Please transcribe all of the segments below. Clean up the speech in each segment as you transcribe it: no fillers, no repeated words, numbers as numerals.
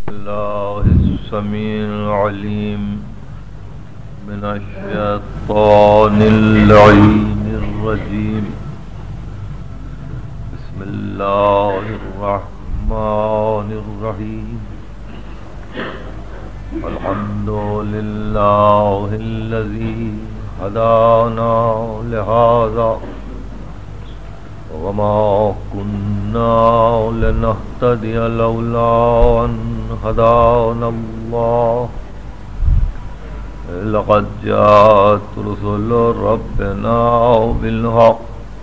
الله السميع العليم من الشيطان اللعين الرجيم. بسم الله الرحمن الرحيم. الحمد لله الذي هدانا لهذا وما كنا لنهتدي لولا أن هدانا الله. لقد جاءت رسل ربنا بالحق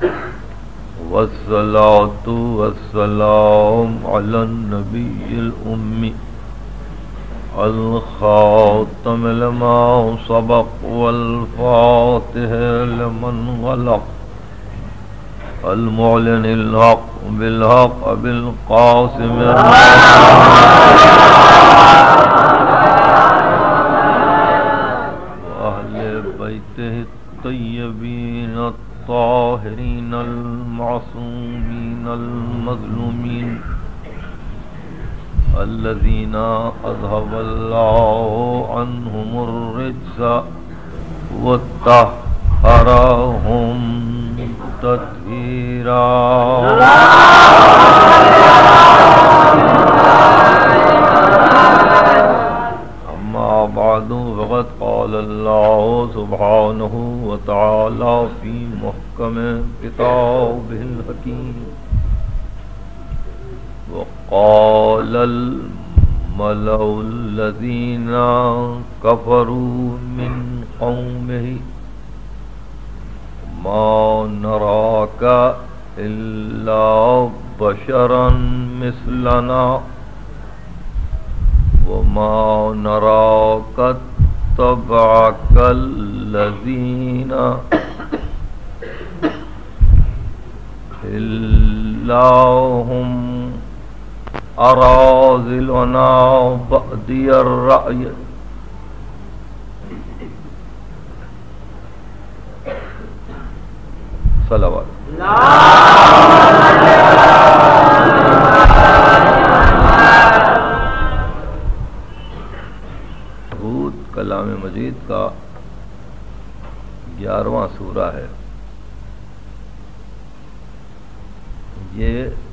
والصلاة والسلام على النبي الأمي الخاتم لما سبق والفاتح لمن غلق المعلن الحق بالحق بالقاسم وأهل بيته الطيبين الطاهرين المعصومين المظلومين الذين أذهب الله عنهم الرجس وطهرهم تطهيرا. أما بعد فقد قال الله سبحانه وتعالى في محكم كتابه الحكيم: وقال الملأ الذين كفروا من قومه ما نراك إلا بشرا مثلنا وما نراك اتبعك الذين إلا هم أراذلنا بادي الرأي صلوات. ہود کلام مجید کا 11واں سورہ ہے. یہ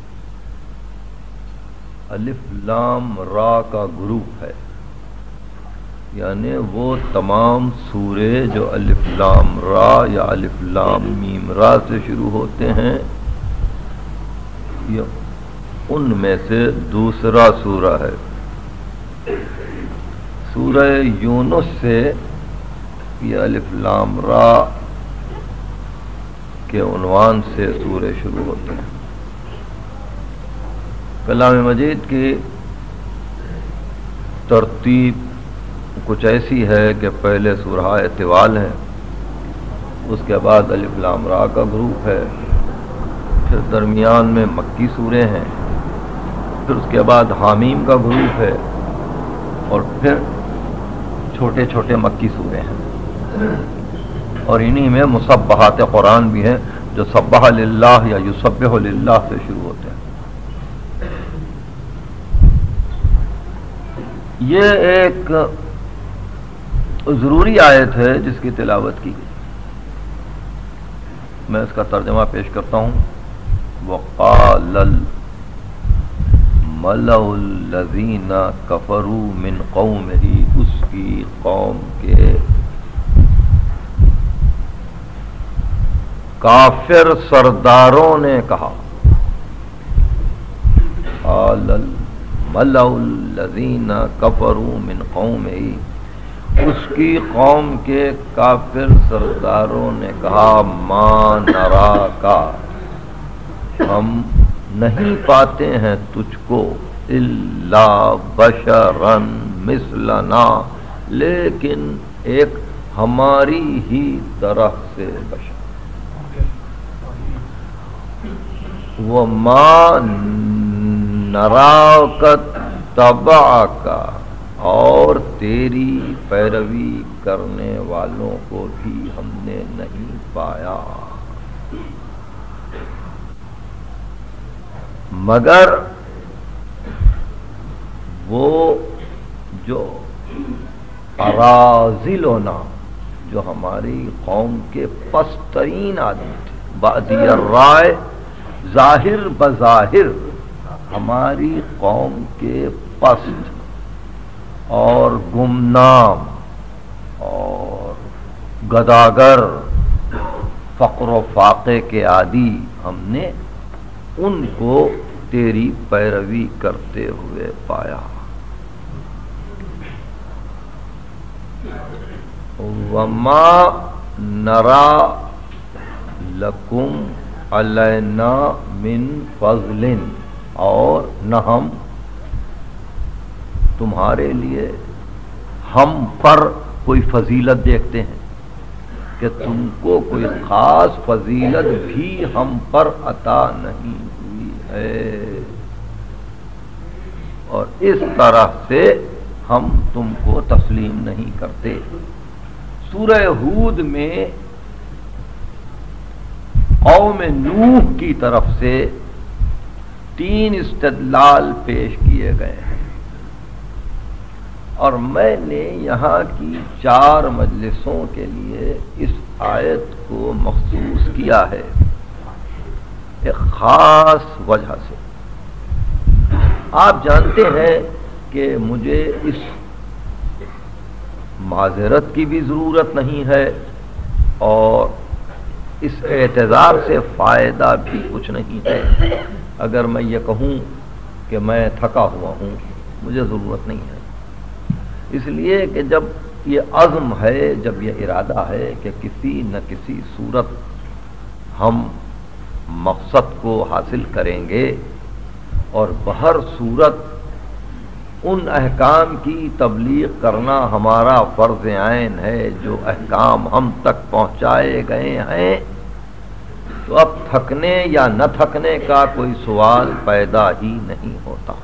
الف لام را کا گروپ ہے، یعنی وہ تمام سورے جو الف لام را یا الف لام میم را سے شروع ہوتے ہیں، یہ ان میں سے دوسرا سورہ ہے. سورہ یونس سے یہ الف لام را کے عنوان سے سورے شروع ہوتے ہیں. کلام مجید کی ترتیب کچھ ایسی ہے کہ پہلے سورہ طوال ہیں، اس کے بعد الف لام را کا گروپ ہے، پھر درمیان میں مکی سورے ہیں، پھر اس کے بعد حامیم کا گروپ ہے، اور پھر چھوٹے چھوٹے مکی سورے ہیں، اور انہی میں مسبحات قرآن بھی ہیں جو سبح للہ یا یسبح للہ سے شروع ہوتے ہیں. یہ ایک ضروری آیت ہے جس کی تلاوت کی گئی. میں اس کا ترجمہ پیش کرتا ہوں. وقال الملأ الذین کفروا من قومہ، اس کی قوم کے کافر سرداروں نے کہا. قال الملأ الذین کفروا من قومہ، اس کی قوم کے کافر سرداروں نے کہا: ما نراکا، ہم نہیں پاتے ہیں تجھ کو، الا بشرا مثلنا، لیکن ایک ہماری ہی طرح سے بشر. وما نراک اتبعک، اور تیری پیروی کرنے والوں کو بھی ہم نے نہیں پایا مگر وہ جو اراذلنا، جو ہماری قوم کے پسترین آدمی تھے، بادی الرائے، ظاہر بظاہر ہماری قوم کے پست اور گمنام اور گداگر، فقر و فاقے کے عادی، ہم نے ان کو تیری پیروی کرتے ہوئے پایا۔ وما نرا لکم علینا من فضل، اور نہ ہم تمہارے لیے ہم پر کوئی فضیلت دیکھتے ہیں، کہ تم کو کوئی خاص فضیلت بھی ہم پر عطا نہیں ہوئی ہے، اور اس طرح سے ہم تم کو تسلیم نہیں کرتے۔ سورہ ہود میں قوم نوح کی طرف سے 3 استدلال پیش کیے گئے ہیں، اور میں نے یہاں کی 4 مجلسوں کے لیے اس آیت کو مخصوص کیا ہے ایک خاص وجہ سے۔ آپ جانتے ہیں کہ مجھے اس معذرت کی بھی ضرورت نہیں ہے، اور اس اعتذار سے فائدہ بھی کچھ نہیں ہے۔ اگر میں یہ کہوں کہ میں تھکا ہوا ہوں، مجھے ضرورت نہیں ہے، اس لیے کہ جب یہ عزم ہے، جب یہ ارادہ ہے کہ کسی نہ کسی صورت ہم مقصد کو حاصل کریں گے، اور بہر صورت ان احکام کی تبلیغ کرنا ہمارا فرض عین ہے جو احکام ہم تک پہنچائے گئے ہیں، تو اب تھکنے یا نہ تھکنے کا کوئی سوال پیدا ہی نہیں ہوتا۔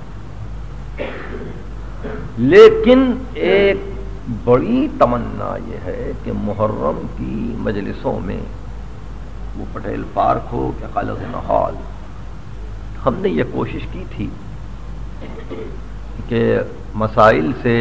لیکن ایک بڑی تمنا یہ ہے کہ محرم کی مجلسوں میں، وہ پٹیل پارک ہو کہ خالد ہال، ہم نے یہ کوشش کی تھی کہ مسائل سے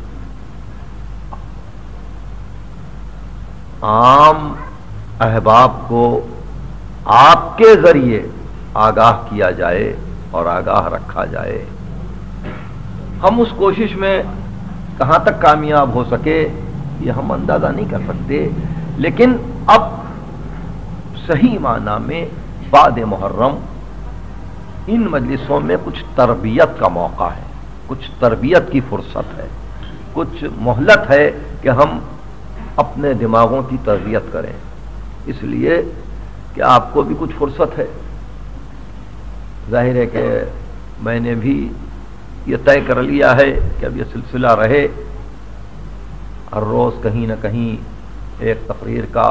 عام احباب کو آپ کے ذریعے آگاہ کیا جائے اور آگاہ رکھا جائے۔ ہم اس کوشش میں کہاں تک کامیاب ہو سکے یہ ہم اندازہ نہیں کر سکتے، لیکن اب صحیح معنی میں بعد محرم ان مجلسوں میں کچھ تربیت کا موقع ہے، کچھ تربیت کی فرصت ہے، کچھ مہلت ہے کہ ہم اپنے دماغوں کی تربیت کریں، اس لیے کہ آپ کو بھی کچھ فرصت ہے۔ ظاہر ہے کہ میں نے بھی یہ طے کر لیا ہے کہ اب یہ سلسلہ رہے، ہر روز کہیں نہ کہیں ایک تقریر کا،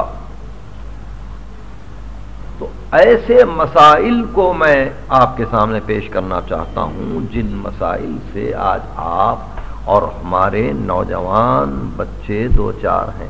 تو ایسے مسائل کو میں آپ کے سامنے پیش کرنا چاہتا ہوں جن مسائل سے آج آپ اور ہمارے نوجوان بچے دوچار ہیں۔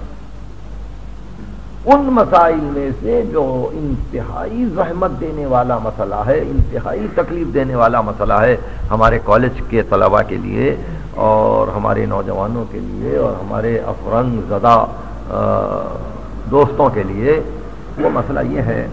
ان مسائل میں سے جو انتہائی زحمت دینے والا مسئلہ ہے، انتہائی تکلیف دینے والا مسئلہ ہے ہمارے کالج کے طلباء کے لیے اور ہمارے نوجوانوں کے لیے اور ہمارے افرنگ زدہ دوستوں کے لیے، وہ مسئلہ یہ ہے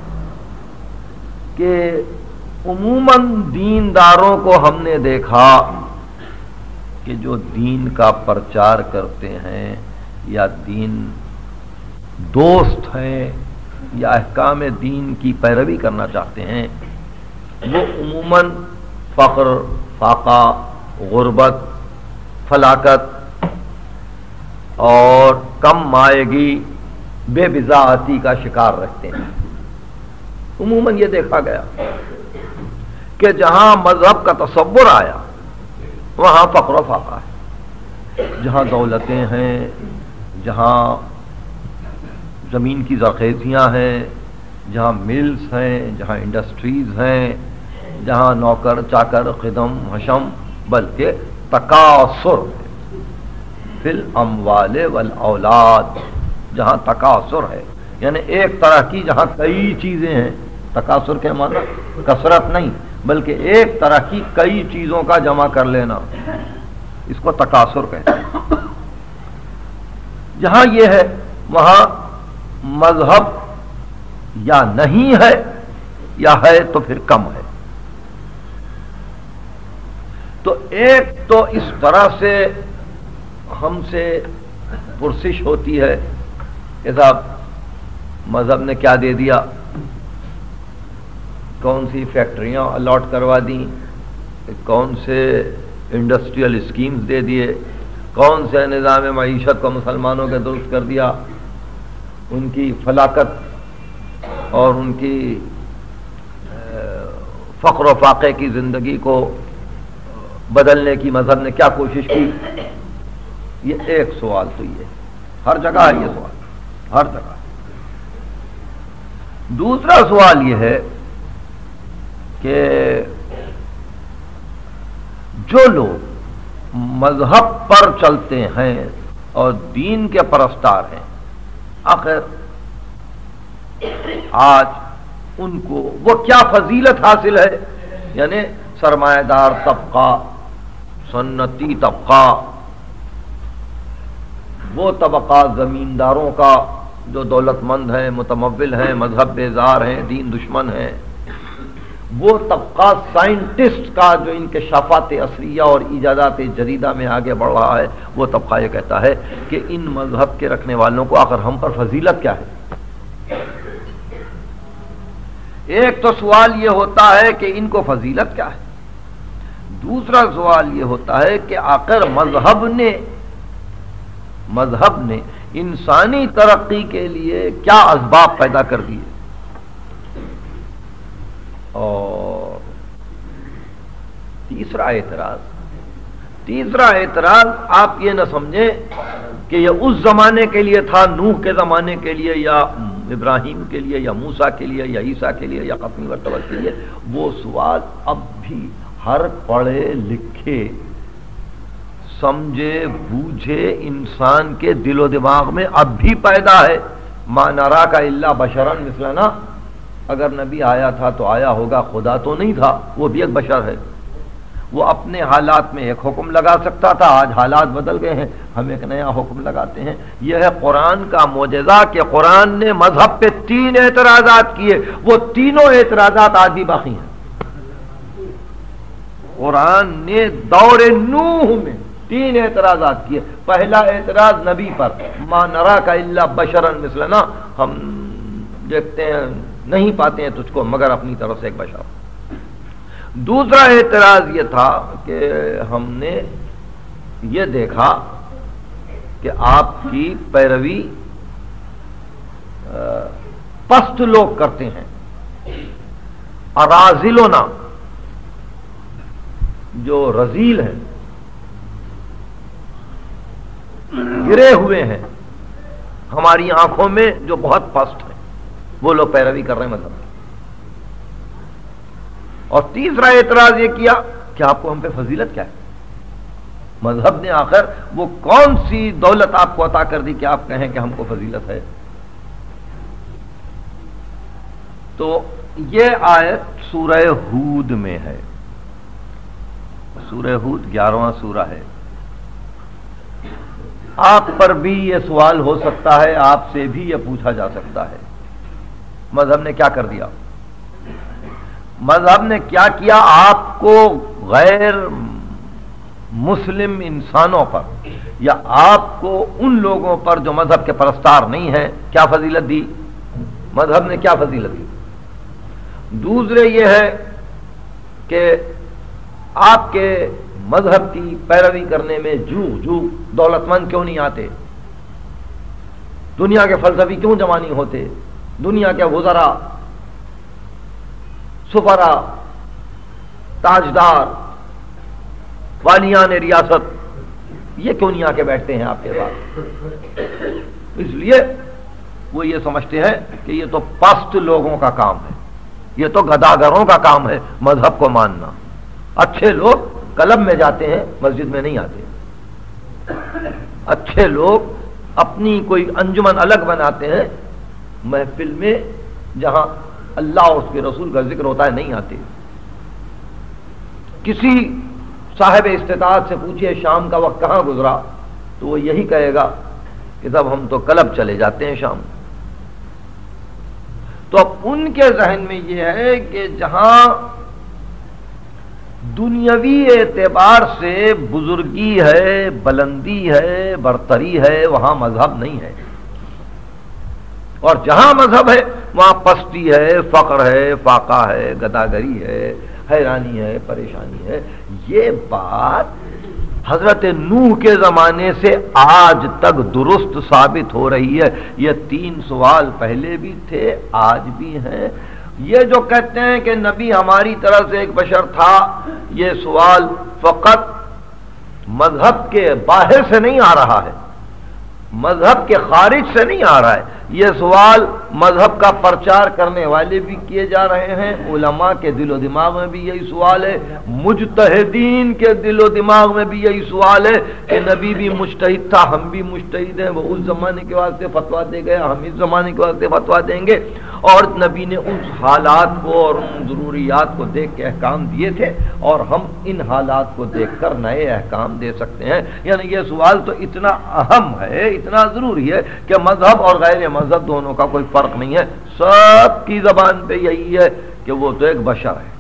کہ عموماً دینداروں کو ہم نے دیکھا کہ جو دین کا پرچار کرتے ہیں یا دین دوست ہیں یا احکام دین کی پیروی کرنا چاہتے ہیں، وہ عموماً فقر، فاقہ، غربت، فلاکت اور کم مائگی، بے بضاعتی کا شکار رہتے ہیں۔ عموماً یہ دیکھا گیا کہ جہاں مذہب کا تصور آیا وہاں فقر و فاقہ ہے، جہاں دولتیں ہیں، جہاں زمین کی زرخیزیاں ہیں، جہاں ملز ہیں، جہاں انڈسٹریز ہیں، جہاں نوکر چاکر خدم حشم، بلکہ تکاثر فی الاموال والاولاد، جہاں تکاثر ہے، یعنی ایک طرح کی جہاں کئی چیزیں ہیں، تکاثر کے معنی کثرت نہیں، بلکہ ایک طرح کی کئی چیزوں کا جمع کر لینا، اس کو تکاثر کہتے ہیں۔ جہاں یہ ہے وہاں مذہب یا نہیں ہے یا ہے تو پھر کم ہے۔ تو ایک تو اس طرح سے ہم سے پرسش ہوتی ہے کہ صاحب مذہب نے کیا دے دیا، کون سی فیکٹریاں الاٹ کروا دیں، کون سے انڈسٹریل اسکیمز دے دیے، کون سے نظام معیشت کو مسلمانوں کے درست کر دیا، ان کی فلاکت اور ان کی فقر و فاقے کی زندگی کو بدلنے کی مذہب نے کیا کوشش کی۔ یہ ایک سوال تو یہ ہر جگہ ہے، یہ سوال ہر جگہ۔ دوسرا سوال یہ ہے کہ جو لوگ مذہب پر چلتے ہیں اور دین کے پرستار ہیں، آخر آج ان کو وہ کیا فضیلت حاصل ہے؟ یعنی سرمایہ دار طبقہ، سنتی طبقہ، وہ طبقہ زمینداروں کا جو دولت مند ہیں، متمول ہیں، مذہب بیزار ہیں، دین دشمن ہیں، وہ طبقہ سائنٹسٹ کا جو انکشافات عصریہ اور ایجادات جدیدہ میں آگے بڑھ رہا ہے، وہ طبقہ یہ کہتا ہے کہ ان مذہب کے رکھنے والوں کو آخر ہم پر فضیلت کیا ہے؟ ایک تو سوال یہ ہوتا ہے کہ ان کو فضیلت کیا ہے، دوسرا سوال یہ ہوتا ہے کہ آخر مذہب نے انسانی ترقی کے لیے کیا اسباب پیدا کر دیے۔ اور تیسرا اعتراض آپ یہ نہ سمجھیں کہ یہ اس زمانے کے لیے تھا، نوح کے زمانے کے لیے یا ابراہیم کے لیے یا موسیٰ کے لیے یا عیسیٰ کے لیے یا ختم مرتبہ کے لیے، وہ سوال اب بھی ہر پڑھے لکھے سمجھے بوجھے انسان کے دل و دماغ میں اب بھی پیدا ہے۔ ما نراک الا بشرا مثلنا، اگر نبی آیا تھا تو آیا ہوگا، خدا تو نہیں تھا، وہ بھی ایک بشر ہے۔ وہ اپنے حالات میں ایک حکم لگا سکتا تھا، آج حالات بدل گئے ہیں، ہم ایک نیا حکم لگاتے ہیں۔ یہ ہے قرآن کا معجزہ کہ قرآن نے مذہب پہ 3 اعتراضات کیے، وہ تینوں اعتراضات آج بھی باقی ہیں۔ قرآن نے دور نوح میں 3 اعتراضات کیے۔ پہلا اعتراض نبی پر، ما نراک الا بشرا مثلنا، ہم دیکھتے ہیں نہیں پاتے ہیں تجھ کو مگر اپنی طرف سے ایک بشر۔ دوسرا اعتراض یہ تھا کہ ہم نے یہ دیکھا کہ آپ کی پیروی پست لوگ کرتے ہیں، اراذلنا جو رذیل ہیں، گرے ہوئے ہیں، ہماری آنکھوں میں جو بہت پست ہیں، وہ لوگ پیروی کر رہے ہیں مذہب۔ اور تیسرا اعتراض یہ کیا کہ آپ کو ہم پہ فضیلت کیا ہے؟ مذہب نے آخر وہ کون سی دولت آپ کو عطا کر دی کہ آپ کہیں کہ ہم کو فضیلت ہے؟ تو یہ آیت سورہ ہود میں ہے، سورہ ہود 11واں سورہ ہے۔ آپ پر بھی یہ سوال ہو سکتا ہے، آپ سے بھی یہ پوچھا جا سکتا ہے، مذہب نے کیا کر دیا؟ مذہب نے کیا کیا؟ آپ کو غیر مسلم انسانوں پر یا آپ کو ان لوگوں پر جو مذہب کے پرستار نہیں ہیں کیا فضیلت دی؟ مذہب نے کیا فضیلت دی؟ دوسرے یہ ہے کہ آپ کے مذہب کی پیروی کرنے میں جو دولت مند کیوں نہیں آتے؟ دنیا کے فلسفی کیوں جمع نہیں ہوتے؟ دنیا کے وزراء، سفرا، تاجدار، والیان ریاست یہ کیوں نہیں آ کے بیٹھتے ہیں آپ کے ساتھ؟ اس لیے وہ یہ سمجھتے ہیں کہ یہ تو پست لوگوں کا کام ہے، یہ تو گداگروں کا کام ہے مذہب کو ماننا۔ اچھے لوگ کلب میں جاتے ہیں، مسجد میں نہیں آتے۔ اچھے لوگ اپنی کوئی انجمن الگ بناتے ہیں، محفل میں جہاں اللہ اور اس کے رسول کا ذکر ہوتا ہے نہیں آتے۔ کسی صاحب استطاعت سے پوچھئے شام کا وقت کہاں گزرا تو وہ یہی کہے گا کہ صاحب ہم تو کلب چلے جاتے ہیں شام. تو اب ان کے ذہن میں یہ ہے کہ جہاں دنیاوی اعتبار سے بزرگی ہے، بلندی ہے، برتری ہے، وہاں مذہب نہیں ہے، اور جہاں مذہب ہے وہاں پستی ہے، فقر ہے، فاقہ ہے، گداگری ہے، حیرانی ہے، پریشانی ہے. یہ بات حضرت نوح کے زمانے سے آج تک درست ثابت ہو رہی ہے. یہ 3 سوال پہلے بھی تھے، آج بھی ہیں. یہ جو کہتے ہیں کہ نبی ہماری طرح سے ایک بشر تھا، یہ سوال فقط مذہب کے باہر سے نہیں آ رہا ہے، مذہب کے خارج سے نہیں آ رہا ہے. یہ سوال مذہب کا پرچار کرنے والے بھی کیے جا رہے ہیں، علماء کے دل و دماغ میں بھی یہی سوال ہے، مجتہدین کے دل و دماغ میں بھی یہی سوال ہے کہ نبی بھی مجتہد تھا، ہم بھی مجتہد ہیں. وہ اس زمانے کے واسطے فتویٰ دے گئے، ہم اس زمانے کے واسطے فتویٰ دیں گے. اور نبی نے اس حالات کو اور ان ضروریات کو دیکھ کے احکام دیے تھے، اور ہم ان حالات کو دیکھ کر نئے احکام دے سکتے ہیں. یعنی یہ سوال تو اتنا اہم ہے، اتنا ضروری ہے کہ مذہب اور غیر مذہب دونوں کا کوئی فرق نہیں ہے. سب کی زبان پہ یہی ہے کہ وہ تو ایک بشر ہے.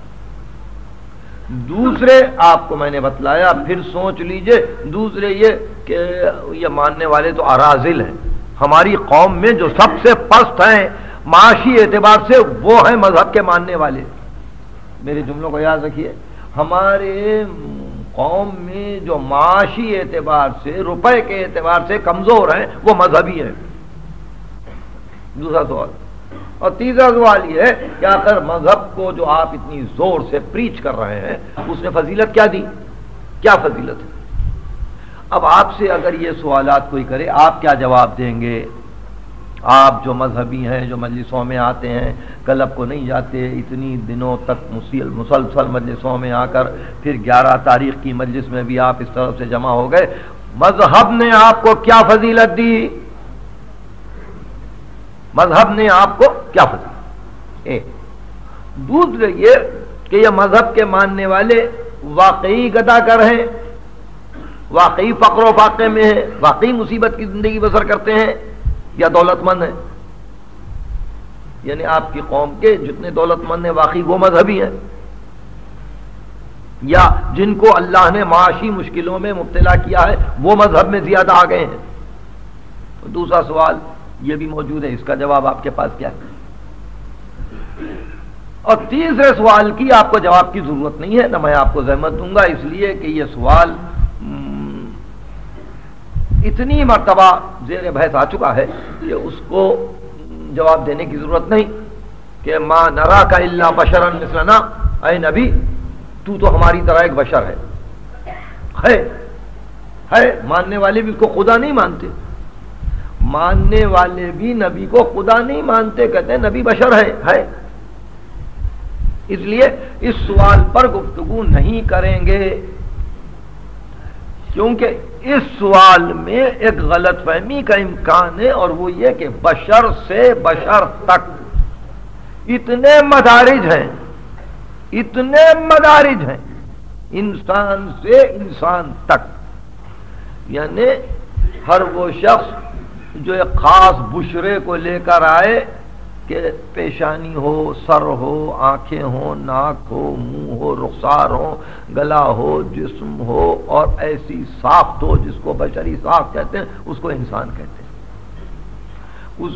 دوسرے آپ کو میں نے بتلایا، پھر سوچ لیجئے. دوسرے یہ کہ یہ ماننے والے تو اراذل ہیں. ہماری قوم میں جو سب سے پست ہیں معاشی اعتبار سے وہ ہیں مذہب کے ماننے والے. میرے جملوں کو یاد رکھیے، ہمارے قوم میں جو معاشی اعتبار سے، روپے کے اعتبار سے کمزور ہیں وہ مذہبی ہیں. دوسرا سوال. اور تیسرا سوال یہ ہے کہ آخر مذہب کو جو آپ اتنی زور سے پریچ کر رہے ہیں اس نے فضیلت کیا دی؟ کیا فضیلت ہے؟ اب آپ سے اگر یہ سوالات کوئی کرے آپ کیا جواب دیں گے؟ آپ جو مذہبی ہیں، جو مجلسوں میں آتے ہیں، کلب کو نہیں جاتے، اتنی دنوں تک مسلسل مجلسوں میں آ کر پھر 11 تاریخ کی مجلس میں بھی آپ اس طرف سے جمع ہو گئے، مذہب نے آپ کو کیا فضیلت دی؟ مذہب نے آپ کو کیا فضیلت؟ ایک. دوسرے یہ کہ یہ مذہب کے ماننے والے واقعی گداگر ہیں، واقعی فقر و فاقے میں ہیں، واقعی مصیبت کی زندگی بسر کرتے ہیں، یا دولت مند ہیں؟ یعنی آپ کی قوم کے جتنے دولت مند ہیں واقعی وہ مذہبی ہیں، یا جن کو اللہ نے معاشی مشکلوں میں مبتلا کیا ہے وہ مذہب میں زیادہ آ گئے ہیں؟ دوسرا سوال یہ بھی موجود ہے، اس کا جواب آپ کے پاس کیا ہے؟ اور تیسرے سوال کی آپ کو جواب کی ضرورت نہیں ہے، نہ میں آپ کو زحمت دوں گا، اس لیے کہ یہ سوال اتنی مرتبہ زیر بحث آ چکا ہے کہ اس کو جواب دینے کی ضرورت نہیں کہ ما نراک الا بشرا مثلنا، اے نبی تو ہماری طرح ایک بشر ہے. ماننے والے بھی اس کو خدا نہیں مانتے، ماننے والے بھی نبی کو خدا نہیں مانتے، کہتے ہیں نبی بشر ہے. اس لیے اس سوال پر گفتگو نہیں کریں گے، کیونکہ اس سوال میں ایک غلط فہمی کا امکان ہے، اور وہ یہ کہ بشر سے بشر تک اتنے مدارج ہیں، انسان سے انسان تک. یعنی ہر وہ شخص جو ایک خاص بشرے کو لے کر آئے کہ پیشانی ہو، سر ہو، آنکھیں ہو، ناک ہو، منہ ہو، رخسار ہو، گلا ہو، جسم ہو، اور ایسی ساخت ہو جس کو بشری ساخت کہتے ہیں، اس کو انسان کہتے ہیں.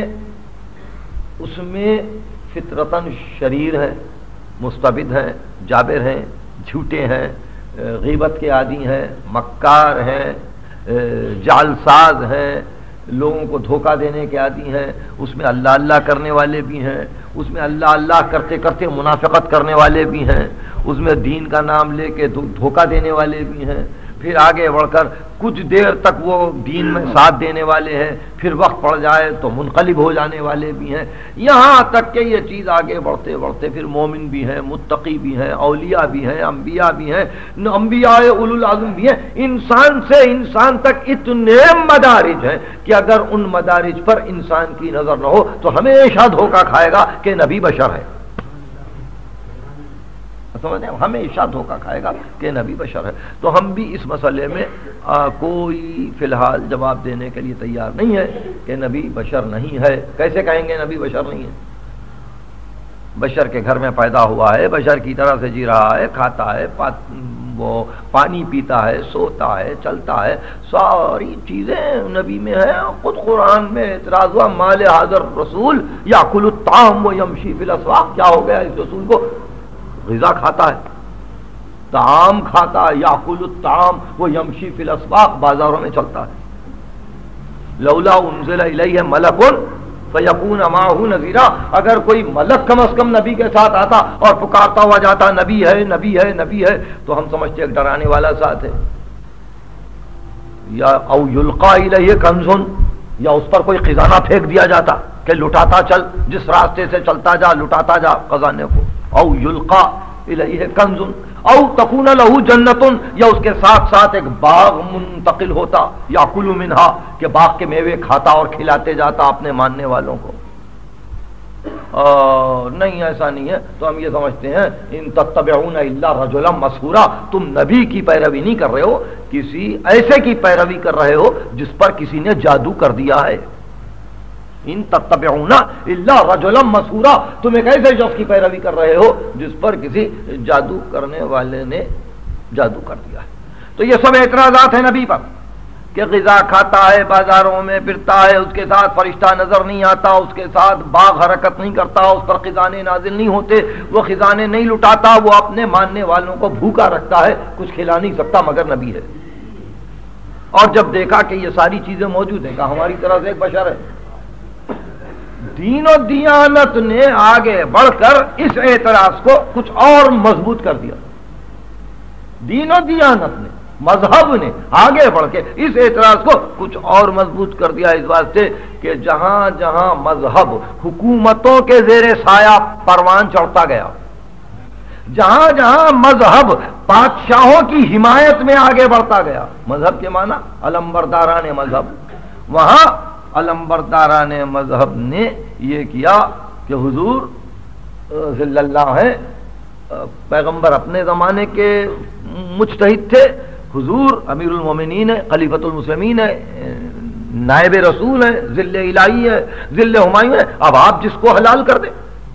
اس میں فطرتاً شریر ہیں، مستبد ہیں، جابر ہیں، جھوٹے ہیں، غیبت کے عادی ہیں، مکار ہیں، جعلساز ہیں، لوگوں کو دھوکہ دینے کے عادی ہیں. اس میں اللہ اللہ کرنے والے بھی ہیں، اس میں اللہ اللہ کرتے کرتے منافقت کرنے والے بھی ہیں، اس میں دین کا نام لے کے دھوکہ دینے والے بھی ہیں. پھر آگے بڑھ کر کچھ دیر تک وہ دین میں ساتھ دینے والے ہیں، پھر وقت پڑ جائے تو منقلب ہو جانے والے بھی ہیں. یہاں تک کہ یہ چیز آگے بڑھتے بڑھتے پھر مومن بھی ہیں، متقی بھی ہیں، اولیاء بھی ہیں، انبیاء بھی ہیں، انبیاء اولو العزم بھی ہیں. انسان سے انسان تک اتنے مدارج ہیں کہ اگر ان مدارج پر انسان کی نظر نہ ہو تو ہمیشہ دھوکہ کھائے گا کہ نبی بشر ہے. سمجھیں، ہمیشہ دھوکہ کھائے گا کہ نبی بشر ہے۔ تو ہم بھی اس مسئلے میں کوئی فی الحال جواب دینے کے لیے تیار نہیں ہے کہ نبی بشر نہیں ہے۔ کیسے کہیں گے نبی بشر نہیں ہے؟ بشر کے گھر میں پیدا ہوا ہے، بشر کی طرح سے جی رہا ہے، کھاتا ہے، وہ پانی پیتا ہے، سوتا ہے، چلتا ہے، ساری چیزیں نبی میں ہیں۔ خود قرآن میں اعتراض ہوا مال حاضر رسول یاکل الطعام و یمشی فی الاسواق، کیا ہو گیا اس رسول کو؟ غذا کھاتا ہے، طعام کھاتا ہے، یاکل الطعام و یمشی فی الاسواق، بازاروں میں چلتا ہے۔ لولا انزل الیہ ملک فیکون معہ نذیرا، اگر کوئی ملک کم از کم نبی کے ساتھ آتا اور پکارتا ہوا جاتا نبی ہے نبی ہے نبی ہے، تو ہم سمجھتے ایک ڈرانے والا ساتھ ہے۔ یا او یلقا الیہ کنز، یا اس پر کوئی خزانہ پھینک دیا جاتا کہ لٹاتا چل، جس راستے سے چلتا جا لٹاتا جا خزانے کو۔ او یلقا الیہ کنز او تکون لہ جنت، یا اس کے ساتھ ساتھ ایک باغ منتقل ہوتا، یاکل منہا، کہ باغ کے میوے کھاتا اور کھلاتے جاتا اپنے ماننے والوں کو۔ نہیں، ایسا نہیں ہے۔ تو ہم یہ سمجھتے ہیں ان تتبعون الا رجلا مسحورا، تم نبی کی پیروی نہیں کر رہے ہو، کسی ایسے کی پیروی کر رہے ہو جس پر کسی نے جادو کر دیا ہے۔ ان تتبعون الا رجلا مسحورا، تم ایک ایسے شخص کی پیروی کر رہے ہو جس پر کسی جادو کرنے والے نے جادو کر دیا ہے۔ تو یہ سب اعتراضات ہیں نبی پر کہ غذا کھاتا ہے، بازاروں میں پھرتا ہے، اس کے ساتھ فرشتہ نظر نہیں آتا، اس کے ساتھ باغ حرکت نہیں کرتا، اس پر خزانے نازل نہیں ہوتے، وہ خزانے نہیں لٹاتا، وہ اپنے ماننے والوں کو بھوکا رکھتا ہے، کچھ کھلا نہیں سکتا مگر نبی ہے۔ اور جب دیکھا کہ یہ ساری چیزیں موجود ہیں، کہ ہماری طرح سے ایک بشر ہے، دین و دیانت نے آگے بڑھ کر اس اعتراض کو کچھ اور مضبوط کر دیا۔ دین و دیانت نے، مذہب نے آگے بڑھ کے اس اعتراض کو کچھ اور مضبوط کر دیا، اس واسطے کہ جہاں جہاں مذہب حکومتوں کے زیر سایہ پروان چڑھتا گیا، جہاں جہاں مذہب بادشاہوں کی حمایت میں آگے بڑھتا گیا، مذہب کے معنی علمبرداران مذہب، وہاں علمبرداران مذہب نے یہ کیا کہ حضور صلی اللہ ہیں، پیغمبر اپنے زمانے کے مجتہد تھے، حضور امیر المومنین ہے، خلیفۃ المسلمین ہے، نائب رسول ہے، ذل الہی ہے، ذل ہمایوں ہے، اب آپ جس کو حلال کر دیں۔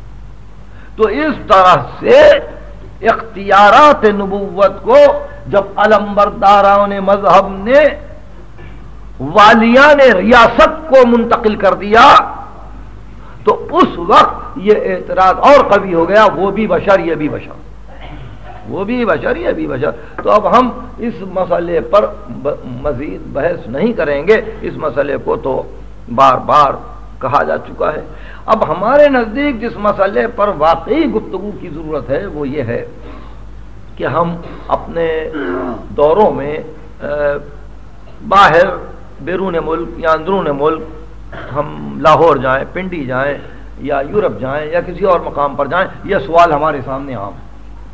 تو اس طرح سے اختیارات نبوت کو جب علمبرداران مذہب نے والیان ریاست کو منتقل کر دیا تو اس وقت یہ اعتراض اور قوی ہو گیا، وہ بھی بشر یہ بھی بشر، وہ بھی بشر یہ بھی بشر۔ تو اب ہم اس مسئلے پر مزید بحث نہیں کریں گے، اس مسئلے کو تو بار بار کہا جا چکا ہے۔ اب ہمارے نزدیک جس مسئلے پر واقعی گفتگو کی ضرورت ہے وہ یہ ہے کہ ہم اپنے دوروں میں باہر بیرون ملک یا اندرون ملک ہم لاہور جائیں، پنڈی جائیں یا یورپ جائیں یا کسی اور مقام پر جائیں، یہ سوال ہمارے سامنے عام ہے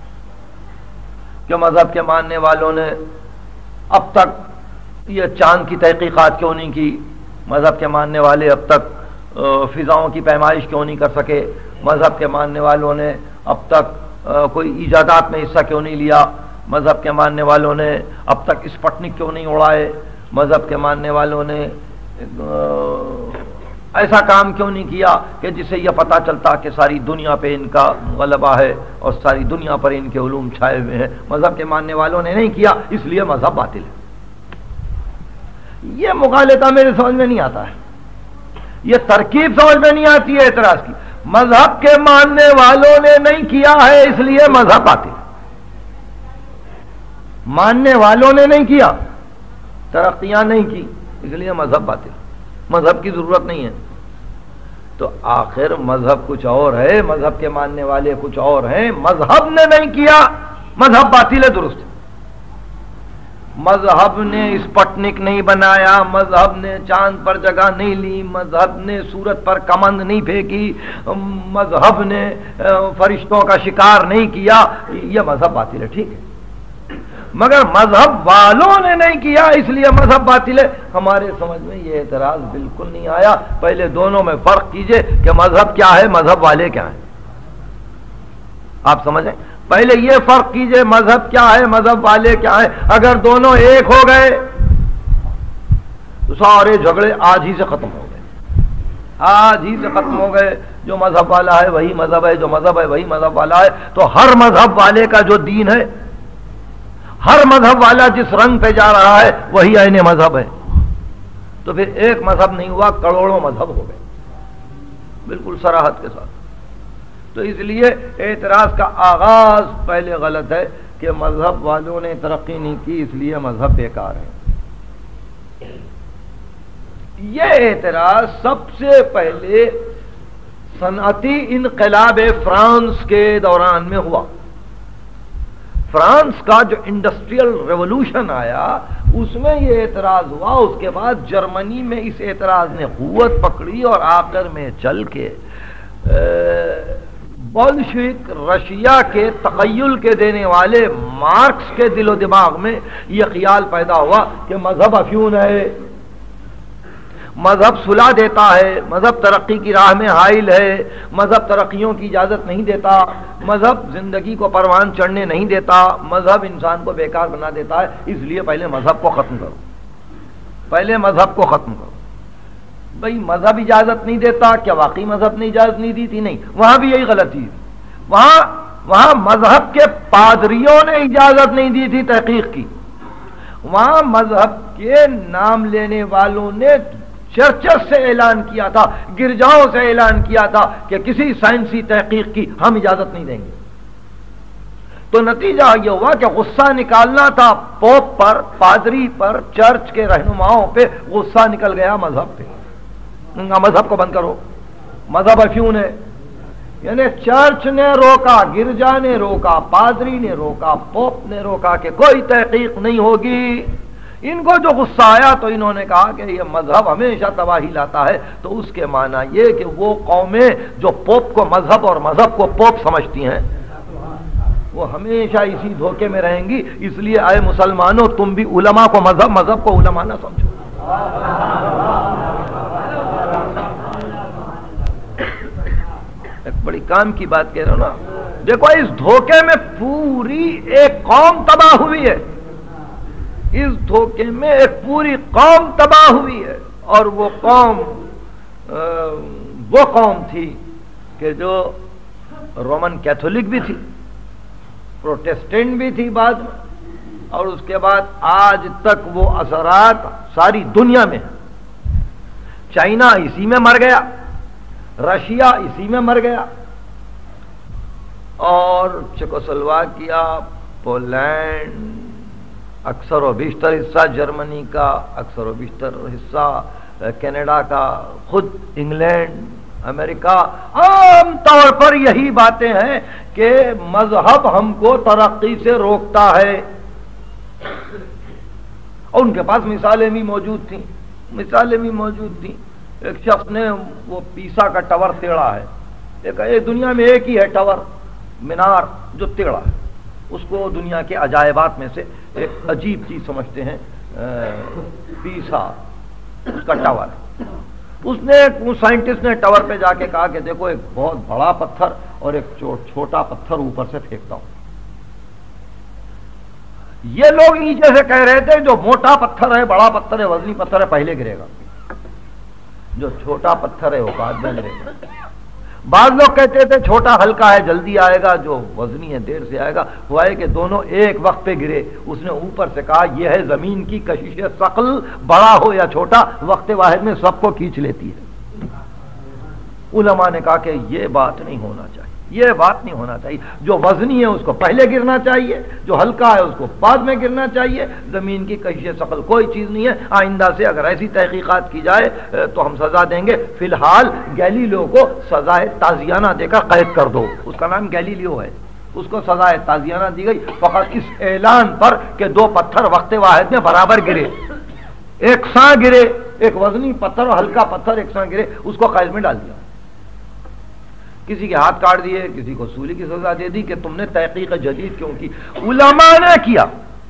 کہ مذہب کے ماننے والوں نے اب تک یہ چاند کی تحقیقات کیوں نہیں کی، مذہب کے ماننے والے اب تک فضاؤں کی پیمائش کیوں نہیں کر سکے، مذہب کے ماننے والوں نے اب تک کوئی ایجادات میں حصہ کیوں نہیں لیا، مذہب کے ماننے والوں نے اب تک اسپٹنک کیوں نہیں اڑائے، مذہب کے ماننے والوں نے ایسا کام کیوں نہیں کیا کہ جسے یہ پتہ چلتا کہ ساری دنیا پہ ان کا غلبہ ہے اور ساری دنیا پر ان کے علوم چھائے ہوئے ہیں۔ مذہب کے ماننے والوں نے نہیں کیا، اس لیے مذہب باطل ہے۔ یہ مغالطہ میرے سمجھ میں نہیں آتا ہے، یہ ترکیب سمجھ میں نہیں آتی ہے اعتراض کی۔ مذہب کے ماننے والوں نے نہیں کیا ہے اس لیے مذہب باطل، ماننے والوں نے نہیں کیا، ترقیاں نہیں کی، اس لیے مذہب باطل، مذہب کی ضرورت نہیں ہے۔ تو آخر مذہب کچھ اور ہے، مذہب کے ماننے والے کچھ اور ہیں، مذہب نے نہیں کیا، مذہب باطل ہے، درست ہے۔ مذہب نے اسپٹنک نہیں بنایا، مذہب نے چاند پر جگہ نہیں لی، مذہب نے سورت پر کمند نہیں پھینکی، مذہب نے فرشتوں کا شکار نہیں کیا، یہ مذہب باطل ہے، ٹھیک ہے، مگر مذہب والوں نے نہیں کیا اس لیے مذہب باطل ہے۔ ہمارے سمجھ میں یہ اعتراض بالکل نہیں آیا۔ پہلے دونوں میں فرق کیجئے کہ مذہب کیا ہے، مذہب والے کیا ہیں۔ آپ سمجھیں، پہلے یہ فرق کیجئے مذہب کیا ہے، مذہب والے کیا ہیں. اگر دونوں ایک ہو گئے تو سارے جھگڑے آج ہی سے ختم ہو گئے، آج ہی سے ختم ہو گئے. جو مذہب والا ہے وہی مذہب ہے، جو مذہب ہے وہی مذہب والا ہے. تو ہر مذہب والے کا جو دین ہے، ہر مذہب والا جس رنگ پہ جا رہا ہے وہی عین مذہب ہے. تو پھر ایک مذہب نہیں ہوا، کروڑوں مذہب ہو گئے، بالکل صراحت کے ساتھ. تو اس لیے اعتراض کا آغاز پہلے غلط ہے کہ مذہب والوں نے ترقی نہیں کی اس لیے مذہب بیکار ہے. یہ اعتراض سب سے پہلے صنعتی انقلاب فرانس کے دوران میں ہوا. فرانس کا جو انڈسٹریل ریولوشن آیا اس میں یہ اعتراض ہوا. اس کے بعد جرمنی میں اس اعتراض نے قوت پکڑی اور آخر میں چل کے بولشوک رشیا کے تخیل کے دینے والے مارکس کے دل و دماغ میں یہ خیال پیدا ہوا کہ مذہب افیون ہے، مذہب صلح دیتا ہے، مذہب ترقی کی راہ میں حائل ہے، مذہب ترقیوں کی اجازت نہیں دیتا، مذہب زندگی کو پروان چڑھنے نہیں دیتا، مذہب انسان کو بیکار بنا دیتا ہے. اس لیے پہلے مذہب کو ختم کرو، پہلے مذہب کو ختم کرو. بھئی مذہب اجازت نہیں دیتا، کیا واقعی مذہب نے اجازت نہیں دی تھی؟ نہیں، وہاں بھی یہی غلطی تھی. وہاں مذہب کے پادریوں نے اجازت نہیں دی تھی تحقیق کی. وہاں مذہب کے نام لینے والوں نے چرچز سے اعلان کیا تھا، گرجاؤں سے اعلان کیا تھا کہ کسی سائنسی تحقیق کی ہم اجازت نہیں دیں گے. تو نتیجہ یہ ہوا کہ غصہ نکالنا تھا پوپ پر، پادری پر، چرچ کے رہنماؤں پہ غصہ نکل گیا مذہب پہ. مذہب کو بند کرو، مذہب افیون ہے. یعنی چرچ نے روکا، گرجا نے روکا، پادری نے روکا، پوپ نے روکا کہ کوئی تحقیق نہیں ہوگی. ان کو جو غصہ آیا تو انہوں نے کہا کہ یہ مذہب ہمیشہ تباہی لاتا ہے. تو اس کے معنی یہ کہ وہ قومیں جو پوپ کو مذہب اور مذہب کو پوپ سمجھتی ہیں وہ ہمیشہ اسی دھوکے میں رہیں گی. اس لیے اے مسلمانوں تم بھی علماء کو مذہب، مذہب کو علماء نہ سمجھو. ایک بڑی کام کی بات کہہ رہا ہوں نا. دیکھو اس دھوکے میں پوری ایک قوم تباہ ہوئی ہے، اس دھوکے میں ایک پوری قوم تباہ ہوئی ہے. اور وہ قوم تھی کہ جو رومن کیتھولک بھی تھی، پروٹیسٹنٹ بھی تھی بعد میں، اور اس کے بعد آج تک وہ اثرات ساری دنیا میں. چائنا اسی میں مر گیا، رشیا اسی میں مر گیا، اور چیکوسلواکیا، پولینڈ، اکثر و بیشتر حصہ جرمنی کا، اکثر و بیشتر حصہ کینیڈا کا، خود انگلینڈ، امریکہ. عام طور پر یہی باتیں ہیں کہ مذہب ہم کو ترقی سے روکتا ہے. اور ان کے پاس مثالیں بھی موجود تھیں، مثالیں بھی موجود تھیں. ایک شخص نے وہ پیسا کا ٹاور تیڑا ہے. ایک دنیا میں ایک ہی ہے ٹاور، مینار جو تیڑا ہے. اس کو دنیا کے عجائبات میں سے ایک عجیب چیز سمجھتے ہیں. پیسا اس کا ٹاور. اس نے سائنٹسٹ نے ٹاور پہ جا کے کہا کہ دیکھو ایک بہت بڑا پتھر اور ایک چھوٹا پتھر اوپر سے پھینکتا ہوں. یہ لوگ نیچے سے کہہ رہے تھے جو موٹا پتھر ہے، بڑا پتھر ہے، وزنی پتھر ہے، پہلے گرے گا. جو چھوٹا پتھر ہے وہ بعد میں گرے گا. بعض لوگ کہتے تھے چھوٹا ہلکا ہے جلدی آئے گا، جو وزنی ہے دیر سے آئے گا. ہوا ہے کہ دونوں ایک وقت پہ گرے. اس نے اوپر سے کہا یہ ہے زمین کی کشش ثقل، بڑا ہو یا چھوٹا وقت واحد میں سب کو کھینچ لیتی ہے. علماء نے کہا کہ یہ بات نہیں ہونا چاہیے، یہ بات نہیں ہونا چاہیے. جو وزنی ہے اس کو پہلے گرنا چاہیے، جو ہلکا ہے اس کو بعد میں گرنا چاہیے. زمین کی کشش ثقل کوئی چیز نہیں ہے. آئندہ سے اگر ایسی تحقیقات کی جائے تو ہم سزا دیں گے. فی الحال گیلیلیو کو سزائے تعزیانہ دے کر قید کر دو. اس کا نام گیلیلیو ہے. اس کو سزائے تعزیانہ دی گئی فقط اس اعلان پر کہ دو پتھر وقت واحد میں برابر گرے، ایک ساں گرے. ایک وزنی پتھر اور ہلکا پتھر ایک ساں گرے، اس کو قید میں ڈال دیا. کسی کے ہاتھ کاٹ دیے، کسی کو سولی کی سزا دے دی کہ تم نے تحقیق جدید کیوں کی. علماء نے کیا،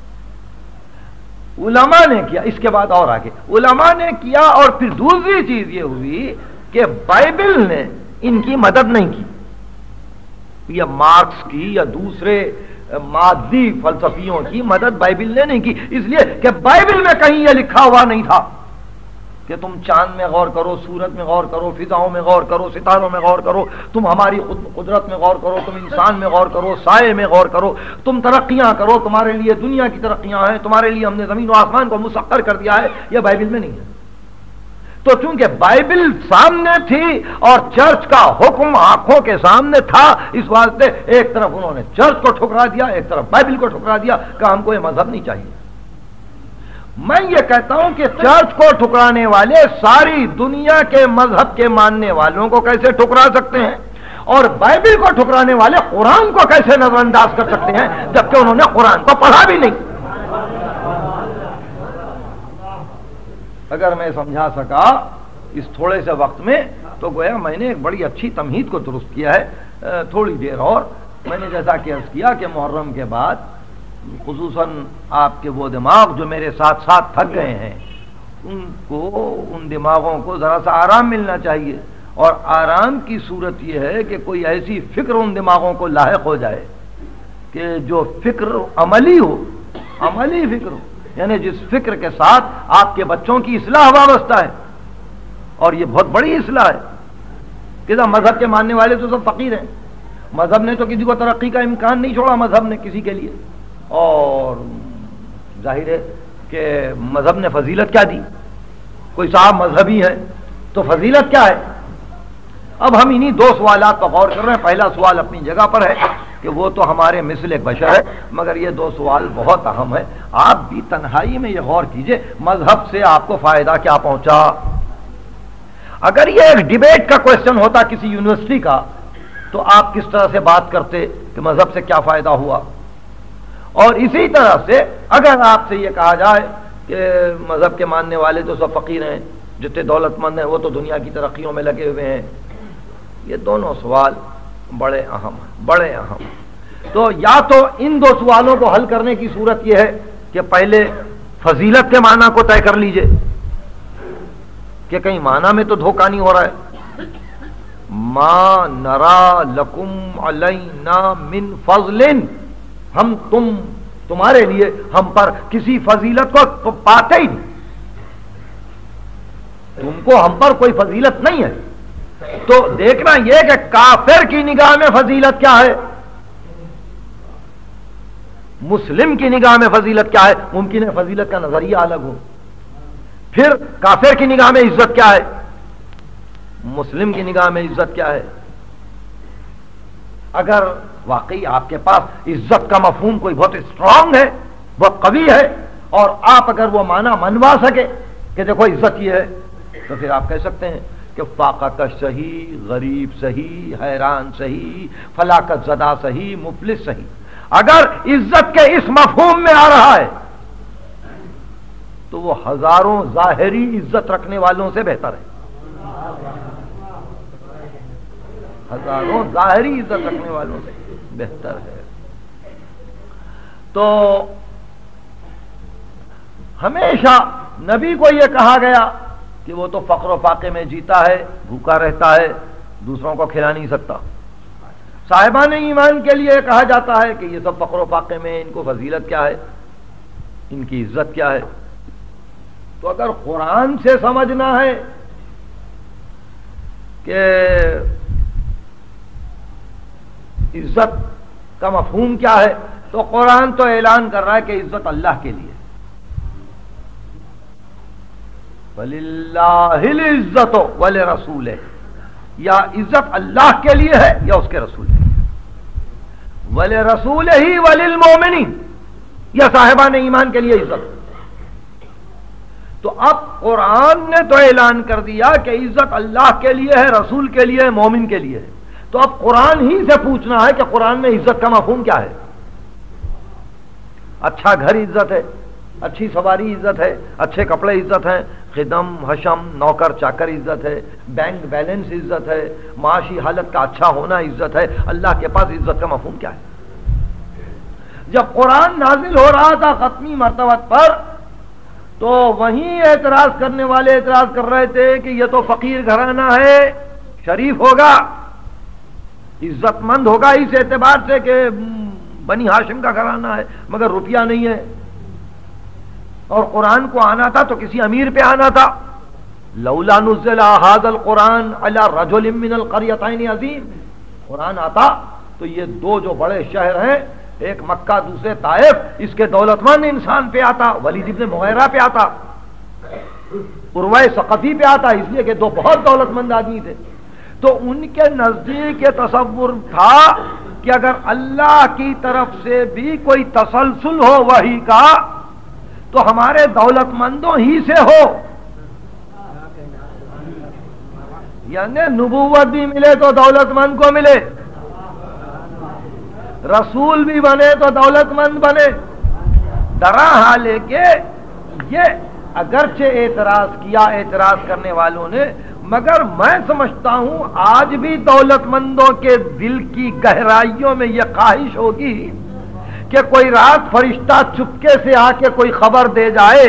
علماء نے کیا. اس کے بعد اور آگے علماء نے کیا. اور پھر دوسری چیز یہ ہوئی کہ بائبل نے ان کی مدد نہیں کی. یا مارکس کی یا دوسرے مادی فلسفیوں کی مدد بائبل نے نہیں کی، اس لیے کہ بائبل میں کہیں یہ لکھا ہوا نہیں تھا کہ تم چاند میں غور کرو، سورج میں غور کرو، فضاؤں میں غور کرو، ستاروں میں غور کرو، تم ہماری قدرت میں غور کرو، تم انسان میں غور کرو، سائے میں غور کرو، تم ترقیاں کرو، تمہارے لیے دنیا کی ترقیاں ہیں، تمہارے لیے ہم نے زمین و آسمان کو مسخر کر دیا ہے، یہ بائبل میں نہیں ہے۔ تو چونکہ بائبل سامنے تھی اور چرچ کا حکم آنکھوں کے سامنے تھا، اس واسطے ایک طرف انہوں نے چرچ کو ٹھکرا دیا، ایک طرف بائبل کو ٹھکرا دیا کہ ہم کو یہ مذہب نہیں چاہیے۔ میں یہ کہتا ہوں کہ چرچ کو ٹھکرانے والے ساری دنیا کے مذہب کے ماننے والوں کو کیسے ٹھکرا سکتے ہیں، اور بائبل کو ٹھکرانے والے قرآن کو کیسے نظر انداز کر سکتے ہیں جبکہ انہوں نے قرآن کو پڑھا بھی نہیں۔ اگر میں سمجھا سکا اس تھوڑے سے وقت میں تو گویا میں نے ایک بڑی اچھی تمہید کو درست کیا ہے۔ تھوڑی دیر اور میں نے جیسا کہ عرض کیا کہ محرم کے بعد خصوصاً آپ کے وہ دماغ جو میرے ساتھ ساتھ تھک گئے ہیں، ان دماغوں کو ذرا سا آرام ملنا چاہیے، اور آرام کی صورت یہ ہے کہ کوئی ایسی فکر ان دماغوں کو لاحق ہو جائے کہ جو فکر عملی ہو، عملی فکر ہو، یعنی جس فکر کے ساتھ آپ کے بچوں کی اصلاح وابستہ ہے، اور یہ بہت بڑی اصلاح ہے کہ مذہب کے ماننے والے تو سب فقیر ہیں، مذہب نے تو کسی کو ترقی کا امکان نہیں چھوڑا، مذہب نے کسی کے لیے، اور ظاہر ہے کہ مذہب نے فضیلت کیا دی؟ کوئی صاحب مذہبی ہے تو فضیلت کیا ہے؟ اب ہم انہی دو سوالات پر غور کر رہے ہیں۔ پہلا سوال اپنی جگہ پر ہے کہ وہ تو ہمارے مثل ایک بشر ہے، مگر یہ دو سوال بہت اہم ہے، آپ بھی تنہائی میں یہ غور کیجئے، مذہب سے آپ کو فائدہ کیا پہنچا؟ اگر یہ ایک ڈیبیٹ کا کوشچن ہوتا کسی یونیورسٹی کا تو آپ کس طرح سے بات کرتے کہ مذہب سے کیا فائدہ ہوا؟ اور اسی طرح سے اگر آپ سے یہ کہا جائے کہ مذہب کے ماننے والے تو سب فقیر ہیں، جتنے دولت مند ہیں وہ تو دنیا کی ترقیوں میں لگے ہوئے ہیں، یہ دونوں سوال بڑے اہم ہیں، بڑے اہم۔ تو یا تو ان دو سوالوں کو حل کرنے کی صورت یہ ہے کہ پہلے فضیلت کے معنی کو طے کر لیجئے کہ کہیں معنی میں تو دھوکہ نہیں ہو رہا ہے۔ ما نرا لکم علینا من فضل، ہم تمہارے لیے ہم پر کسی فضیلت کو پاتے ہی نہیں، تم کو ہم پر کوئی فضیلت نہیں ہے۔ تو دیکھنا یہ کہ کافر کی نگاہ میں فضیلت کیا ہے، مسلم کی نگاہ میں فضیلت کیا ہے۔ ممکن ہے فضیلت کا نظریہ الگ ہو، پھر کافر کی نگاہ میں عزت کیا ہے، مسلم کی نگاہ میں عزت کیا ہے۔ اگر واقعی آپ کے پاس عزت کا مفہوم کوئی بہت اسٹرانگ ہے، بہت قوی ہے، اور آپ اگر وہ معنی منوا سکے کہ دیکھو عزت یہ ہے، تو پھر آپ کہہ سکتے ہیں کہ فاقہ کش صحیح، غریب صحیح، حیران صحیح، فلاکت زدہ صحیح، مفلس صحیح۔ اگر عزت کے اس مفہوم میں آ رہا ہے تو وہ ہزاروں ظاہری عزت رکھنے والوں سے بہتر ہے، ہزاروں ظاہری عزت رکھنے والوں سے بہتر ہے۔ تو ہمیشہ نبی کو یہ کہا گیا کہ وہ تو فقر و فاقے میں جیتا ہے، بھوکا رہتا ہے، دوسروں کو کھلا نہیں سکتا۔ صاحبان ایمان کے لیے کہا جاتا ہے کہ یہ سب فقر و فاقے میں، ان کو فضیلت کیا ہے، ان کی عزت کیا ہے۔ تو اگر قرآن سے سمجھنا ہے کہ عزت کا مفہوم کیا ہے، تو قرآن تو اعلان کر رہا ہے کہ عزت اللہ کے لیے، وَلِلَّهِ الْعِزَّةُ وَلِرَسُولِهِ، یا عزت اللہ کے لیے ہے یا اس کے رسول کے لیے، وَلِرَسُولِهِ وَلِلْمُؤْمِنِينَ، یا صاحبان ایمان کے لیے عزت۔ تو اب قرآن نے تو اعلان کر دیا کہ عزت اللہ کے لیے ہے، رسول کے لیے ہے، مومن کے لیے ہے۔ تو اب قرآن ہی سے پوچھنا ہے کہ قرآن میں عزت کا مفہوم کیا ہے۔ اچھا گھر عزت ہے، اچھی سواری عزت ہے، اچھے کپڑے عزت ہیں، خدم حشم نوکر چاکر عزت ہے، بینک بیلنس عزت ہے، معاشی حالت کا اچھا ہونا عزت ہے۔ اللہ کے پاس عزت کا مفہوم کیا ہے؟ جب قرآن نازل ہو رہا تھا ختمی مرتبہ پر، تو وہیں اعتراض کرنے والے اعتراض کر رہے تھے کہ یہ تو فقیر گھرانہ ہے، شریف ہوگا، عزت مند ہوگا اس اعتبار سے کہ بنی ہاشم کا گھرانہ ہے مگر روپیہ نہیں ہے. اور قرآن کو آنا تھا تو کسی امیر پہ آنا تھا. لولا نزل هذا القرآن على رجل من القريتين عظیم. قرآن آتا تو یہ دو جو بڑے شہر ہیں، ایک مکہ دوسرے طائف، اس کے دولت مند انسان پہ آتا. ولید ابن مغیرہ پہ آتا، عروہ ثقفی پہ آتا، اس لیے کہ دو بہت دولت مند آدمی تھے. تو ان کے نزدیک یہ تصور تھا کہ اگر اللہ کی طرف سے بھی کوئی تسلسل ہو وحی کا تو ہمارے دولت مندوں ہی سے ہو. یعنی نبوت بھی ملے تو دولت مند کو ملے، رسول بھی بنے تو دولت مند بنے. درا حال ہے کہ یہ اگرچہ اعتراض کیا اعتراض کرنے والوں نے، مگر میں سمجھتا ہوں آج بھی دولت مندوں کے دل کی گہرائیوں میں یہ خواہش ہوگی کہ کوئی رات فرشتہ چپکے سے آ کے کوئی خبر دے جائے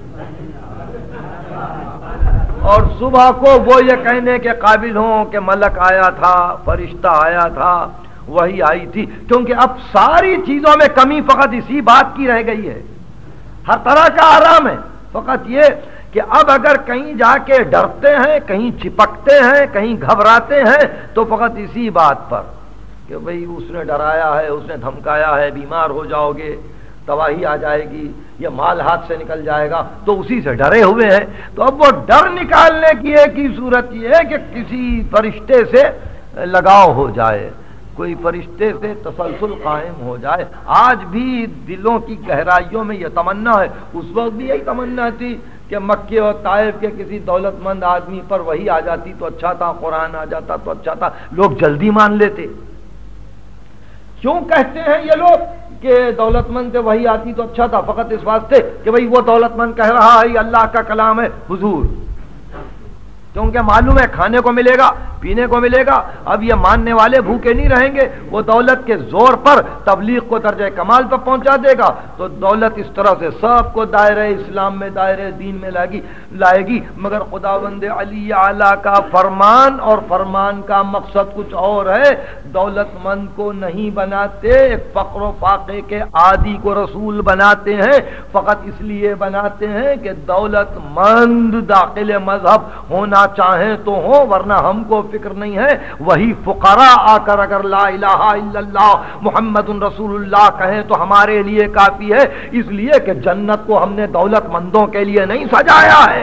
اور صبح کو وہ یہ کہنے کے قابل ہوں کہ ملک آیا تھا، فرشتہ آیا تھا، وہی آئی تھی. کیونکہ اب ساری چیزوں میں کمی فقط اسی بات کی رہ گئی ہے. ہر طرح کا آرام ہے، فقط یہ کہ اب اگر کہیں جا کے ڈرتے ہیں، کہیں چپکتے ہیں، کہیں گھبراتے ہیں تو فقط اسی بات پر کہ بھئی اس نے ڈرایا ہے، اس نے دھمکایا ہے، بیمار ہو جاؤ گے، تباہی آ جائے گی، یہ مال ہاتھ سے نکل جائے گا، تو اسی سے ڈرے ہوئے ہیں. تو اب وہ ڈر نکالنے کی ایک ہی صورت یہ ہے کہ کسی فرشتے سے لگاؤ ہو جائے، کوئی فرشتے سے تسلسل قائم ہو جائے. آج بھی دلوں کی گہرائیوں میں یہ تمنا ہے. اس وقت بھی یہی تمنا تھی کہ مکے اور طائف کے کسی دولت مند آدمی پر وہی آ جاتی تو اچھا تھا، قرآن آ جاتا تو اچھا تھا، لوگ جلدی مان لیتے. کیوں کہتے ہیں یہ لوگ کہ دولت مند سے وہی آتی تو اچھا تھا؟ فقط اس واسطے کہ بھئی وہ دولت مند کہہ رہا ہے یہ اللہ کا کلام ہے حضور، کیونکہ معلوم ہے کھانے کو ملے گا، پینے کو ملے گا. اب یہ ماننے والے بھوکے نہیں رہیں گے، وہ دولت کے زور پر تبلیغ کو درجہ کمال پر پہنچا دے گا. تو دولت اس طرح سے سب کو دائرہ اسلام میں، دائرہ دین میں لائے گی. مگر خداوند علی اعلیٰ کا فرمان اور فرمان کا مقصد کچھ اور ہے. دولت مند کو نہیں بناتے، ایک فقر و فاقے کے عادی کو رسول بناتے ہیں. فقط اس لیے بناتے ہیں کہ دولت مند داخل مذہب ہونا چاہیں تو ہوں، ورنہ ہم کو فکر نہیں ہے. وہی فقراء آ کر اگر لا الہ الا اللہ محمد رسول اللہ کہیں تو ہمارے لیے کافی ہے. اس لیے کہ جنت کو ہم نے دولت مندوں کے لیے نہیں سجایا ہے.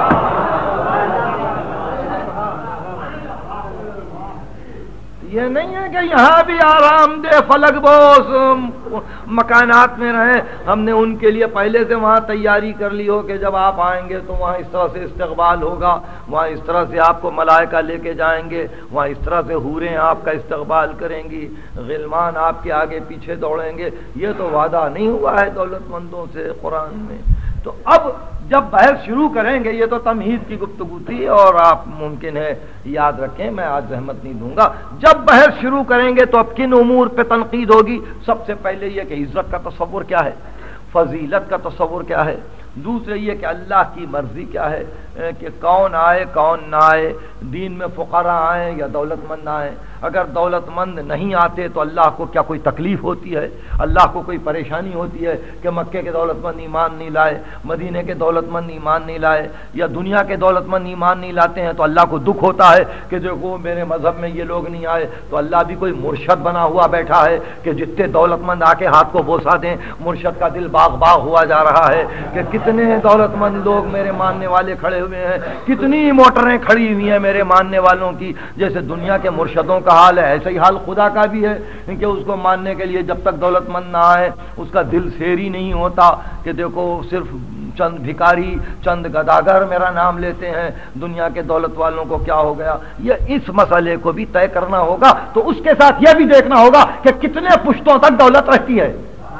یہ نہیں ہے کہ یہاں بھی آرام دہ فلک بوس مکانات میں رہیں. ہم نے ان کے لیے پہلے سے وہاں تیاری کر لی ہو کہ جب آپ آئیں گے تو وہاں اس طرح سے استقبال ہوگا، وہاں اس طرح سے آپ کو ملائکہ لے کے جائیں گے، وہاں اس طرح سے حوریں آپ کا استقبال کریں گی، غلمان آپ کے آگے پیچھے دوڑیں گے. یہ تو وعدہ نہیں ہوا ہے دولت مندوں سے قرآن میں. تو اب جب بحث شروع کریں گے، یہ تو تمہید کی گفتگو تھی اور آپ ممکن ہے یاد رکھیں، میں آج زحمت نہیں دوں گا. جب بحث شروع کریں گے تو اب کن امور پہ تنقید ہوگی؟ سب سے پہلے یہ کہ عزت کا تصور کیا ہے، فضیلت کا تصور کیا ہے. دوسرے یہ کہ اللہ کی مرضی کیا ہے کہ کون آئے کون نہ آئے، دین میں فقراء آئیں یا دولت مند آئیں. اگر دولت مند نہیں آتے تو اللہ کو کیا کوئی تکلیف ہوتی ہے؟ اللہ کو کوئی پریشانی ہوتی ہے کہ مکے کے دولت مند ایمان نہیں لائے، مدینے کے دولت مند ایمان نہیں لائے، یا دنیا کے دولت مند ایمان نہیں لاتے ہیں تو اللہ کو دکھ ہوتا ہے کہ دیکھو میرے مذہب میں یہ لوگ نہیں آئے؟ تو اللہ بھی کوئی مرشد بنا ہوا بیٹھا ہے کہ جتنے دولت مند آ کے ہاتھ کو بوسا دیں مرشد کا دل باغ باغ ہوا جا رہا ہے کہ کتنے دولت مند لوگ میرے ماننے والے کھڑے ہوئے ہیں، کتنی موٹریں کھڑی ہوئی ہیں میرے ماننے والوں کی. جیسے دنیا کے مرشدوں کا حال ہے ایسا ہی حال خدا کا بھی ہے کہ اس کو ماننے کے لیے جب تک دولت مند نہ آئے اس کا دل سیری نہیں ہوتا کہ دیکھو صرف چند بھکاری چند گداگر میرا نام لیتے ہیں، دنیا کے دولت والوں کو کیا ہو گیا. یہ اس مسئلے کو بھی طے کرنا ہوگا. تو اس کے ساتھ یہ بھی دیکھنا ہوگا کہ کتنے پشتوں تک دولت رہتی ہے.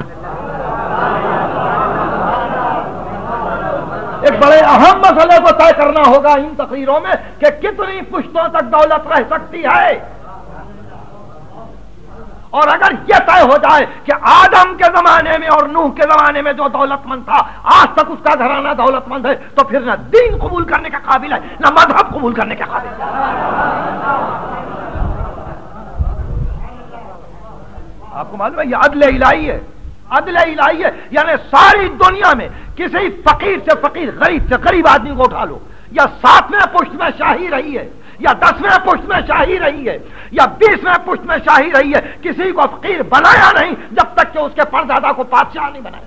ایک بڑے اہم مسئلے کو طے کرنا ہوگا ان تقریروں میں کہ کتنی پشتوں تک دولت رہ سکتی ہے. اور اگر یہ طے ہو جائے کہ آدم کے زمانے میں اور نوح کے زمانے میں جو دولت مند تھا آج تک اس کا گھرانہ دولت مند ہے، تو پھر نہ دین قبول کرنے کا قابل ہے نہ مذہب قبول کرنے کے قابل ہے. آپ کو معلوم ہے یہ عدل الہی ہے، عدل الہی ہے، یعنی ساری دنیا میں کسی فقیر سے فقیر، غریب سے غریب آدمی کو اٹھا لو، یا 7ویں پشت میں شاہی رہی ہے، یا 10ویں پشت میں شاہی رہی ہے، یا 20ویں پشت میں شاہی رہی ہے، کسی کو فقیر بنایا نہیں جب تک کہ اس کے پردادا کو بادشاہ نہیں بنایا۔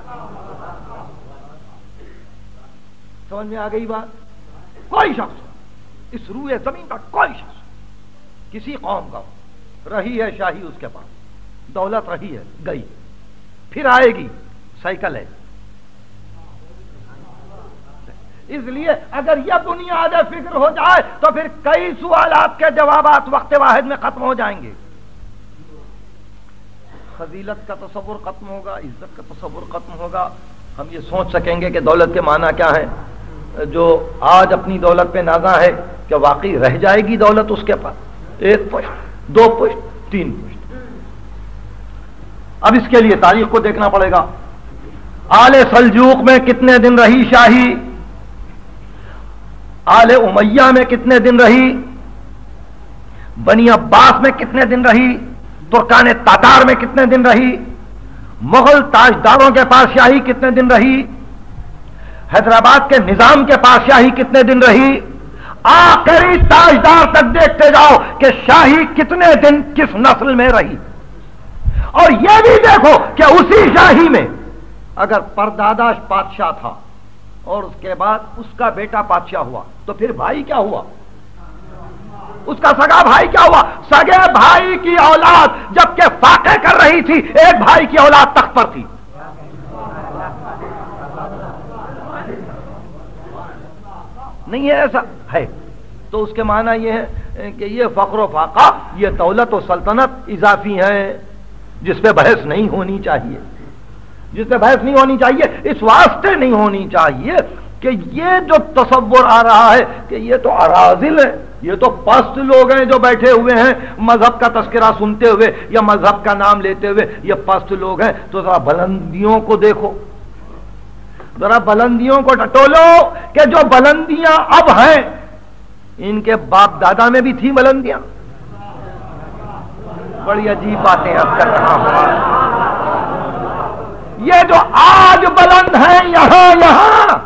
سمجھ میں آ گئی بات؟ کوئی شخص اس روئے زمین کا، کوئی شخص کسی قوم کا رہی ہے شاہی، اس کے پاس دولت رہی ہے، گئی، پھر آئے گی، سائیکل ہے۔ اس لیے اگر یہ بنیاد فکر ہو جائے تو پھر کئی سوالات کے جوابات وقت واحد میں ختم ہو جائیں گے۔ فضیلت کا تصور ختم ہوگا، عزت کا تصور ختم ہوگا، ہم یہ سوچ سکیں گے کہ دولت کے معنی کیا ہے۔ جو آج اپنی دولت پہ نازاں ہے کہ واقعی رہ جائے گی دولت اس کے پاس، 1 پشت 2 پشت 3 پشت۔ اب اس کے لیے تاریخ کو دیکھنا پڑے گا۔ آل سلجوق میں کتنے دن رہی شاہی، آل امیہ میں کتنے دن رہی، بنی عباس میں کتنے دن رہی، ترکان تاتار میں کتنے دن رہی، مغل تاجداروں کے پاس شاہی کتنے دن رہی، حیدرآباد کے نظام کے پاس شاہی کتنے دن رہی، آخری تاجدار تک دیکھتے جاؤ کہ شاہی کتنے دن کس نسل میں رہی۔ اور یہ بھی دیکھو کہ اسی شاہی میں اگر پردادا بادشاہ تھا اور اس کے بعد اس کا بیٹا بادشاہ ہوا تو پھر بھائی کیا ہوا، اس کا سگا بھائی کیا ہوا؟ سگے بھائی کی اولاد جبکہ فاقے کر رہی تھی، ایک بھائی کی اولاد تخت پر تھی۔ نہیں ہے ایسا؟ ہے۔ تو اس کے معنی یہ ہے کہ یہ فقر و فاقہ، یہ دولت و سلطنت اضافی ہیں جس پہ بحث نہیں ہونی چاہیے، جس پہ بحث نہیں ہونی چاہیے، اس واسطے نہیں ہونی چاہیے کہ یہ جو تصور آ رہا ہے کہ یہ تو اراذل ہے، یہ تو پست لوگ ہیں جو بیٹھے ہوئے ہیں مذہب کا تذکرہ سنتے ہوئے یا مذہب کا نام لیتے ہوئے، یہ پست لوگ ہیں۔ تو ذرا بلندیوں کو دیکھو، ذرا بلندیوں کو ٹٹولو کہ جو بلندیاں اب ہیں ان کے باپ دادا میں بھی تھی بلندیاں۔ بڑی عجیب باتیں اب کر رہا ہوں۔ یہ جو آج بلند ہیں یہاں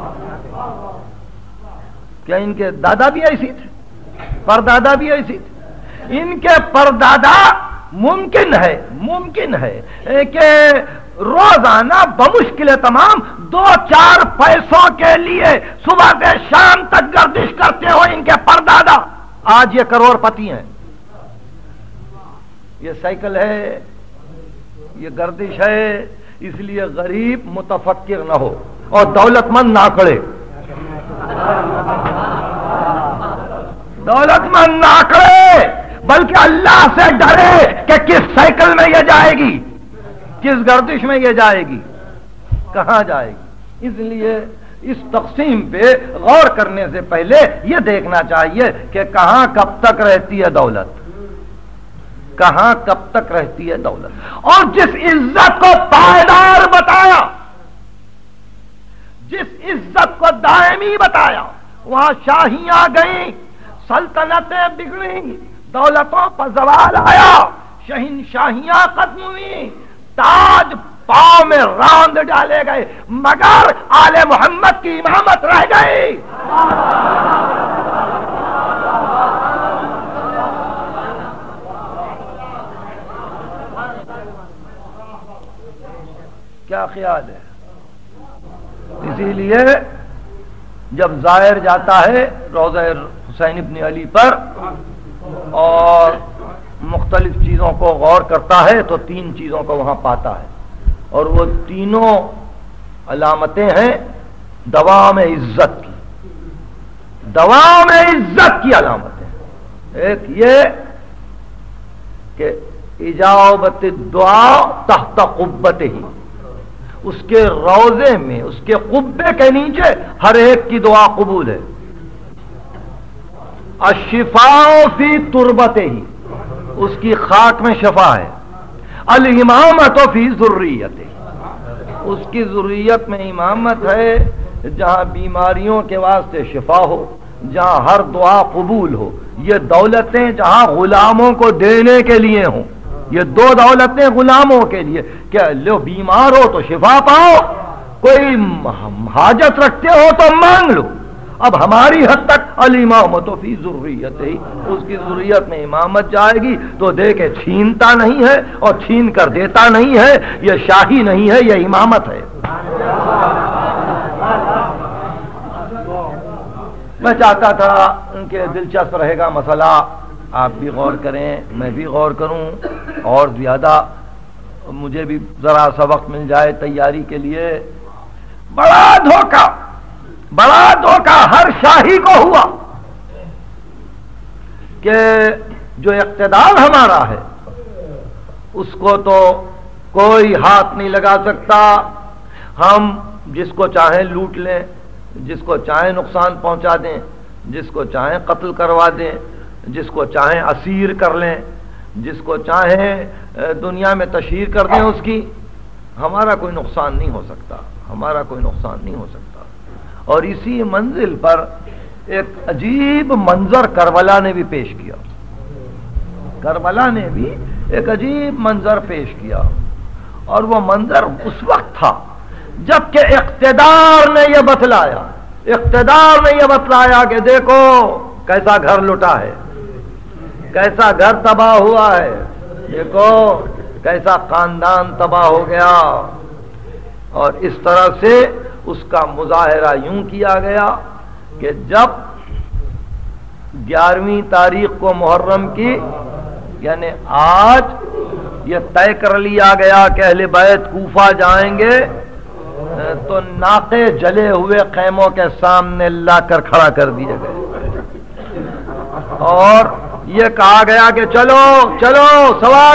کیا ان کے دادا بھی ایسی تھے، پردادا بھی ایسی تھے؟ ان کے پردادا ممکن ہے کہ روزانہ بمشکل تمام 2-4 پیسوں کے لیے صبح سے شام تک گردش کرتے ہو ان کے پردادا، آج یہ کروڑ پتی ہیں۔ یہ سائیکل ہے، یہ گردش ہے، اس لیے غریب متفکر نہ ہو اور دولت مند نہ کڑے، دولت مند نہ کڑے، بلکہ اللہ سے ڈرے کہ کس سائیکل میں یہ جائے گی، کس گردش میں یہ جائے گی، کہاں جائے گی۔ اس لیے اس تقسیم پہ غور کرنے سے پہلے یہ دیکھنا چاہیے کہ کہاں کب تک رہتی ہے دولت، کہاں کب تک رہتی ہے دولت۔ اور جس عزت کو پائیدار بتایا، جس عزت کو دائمی بتایا، وہاں شاہیاں گئیں، سلطنتیں بگڑیں، دولتوں پر زوال آیا، شہنشاہیاں ختم ہوئی، تاج پاؤں میں راند ڈالے گئے، مگر آل محمد کی امامت رہ گئی۔ کیا خیال ہے؟ اسی لیے جب زائر جاتا ہے روضہ حسین ابن علی پر اور مختلف چیزوں کو غور کرتا ہے تو 3 چیزوں کو وہاں پاتا ہے، اور وہ تینوں علامتیں ہیں دوام عزت کی، دوام عزت کی علامتیں۔ ایک یہ کہ اجابت الدعاء تحت قبتہ ہی، اس کے روضے میں، اس کے قبے کے نیچے ہر ایک کی دعا قبول ہے۔ الشفاء فی تربتہ ہی، اس کی خاک میں شفا ہے۔ الامامت فی ذریتہ، اس کی ذریت میں امامت ہے، جہاں بیماریوں کے واسطے شفا ہو، جہاں ہر دعا قبول ہو۔ یہ دولتیں جہاں غلاموں کو دینے کے لیے ہوں، یہ دو دولتیں غلاموں کے لیے، کہ لو بیمار ہو تو شفا پاؤ، کوئی حاجت رکھتے ہو تو مانگ لو۔ اب ہماری حد تک الامامۃ فی ذریتہ، اس کی ذریت میں امامت جائے گی تو دیکھے چھینتا نہیں ہے اور چھین کر دیتا نہیں ہے، یہ شاہی نہیں ہے، یہ امامت ہے۔ میں چاہتا تھا کہ دلچسپ رہے گا مسئلہ، آپ بھی غور کریں، میں بھی غور کروں، اور زیادہ مجھے بھی ذرا سا وقت مل جائے تیاری کے لیے۔ بڑا دھوکہ ہر شاہی کو ہوا کہ جو اقتدار ہمارا ہے اس کو تو کوئی ہاتھ نہیں لگا سکتا، ہم جس کو چاہیں لوٹ لیں، جس کو چاہیں نقصان پہنچا دیں، جس کو چاہیں قتل کروا دیں، جس کو چاہیں اسیر کر لیں، جس کو چاہیں دنیا میں تشہیر کر دیں اس کی، ہمارا کوئی نقصان نہیں ہو سکتا، ہمارا کوئی نقصان نہیں ہو سکتا۔ اور اسی منزل پر ایک عجیب منظر کربلا نے بھی پیش کیا، کربلا نے بھی ایک عجیب منظر پیش کیا، اور وہ منظر اس وقت تھا جبکہ اقتدار نے یہ بتلایا کہ دیکھو کیسا گھر لٹا ہے، کیسا گھر تباہ ہوا ہے، دیکھو کیسا خاندان تباہ ہو گیا۔ اور اس طرح سے اس کا مظاہرہ یوں کیا گیا کہ جب 11ویں تاریخ کو محرم کی، یعنی آج یہ طے کر لیا گیا کہ اہل بیت کوفہ جائیں گے، تو ناقے جلے ہوئے خیموں کے سامنے لا کر کھڑا کر دیے گئے، اور یہ کہا گیا کہ چلو چلو سوار